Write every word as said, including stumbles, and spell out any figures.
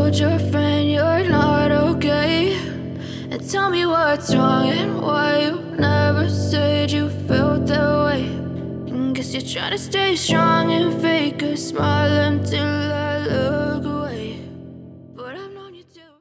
told your friend you're not okay, and tell me what's wrong and why you never said you felt that way. And guess you're trying to stay strong and fake a smile.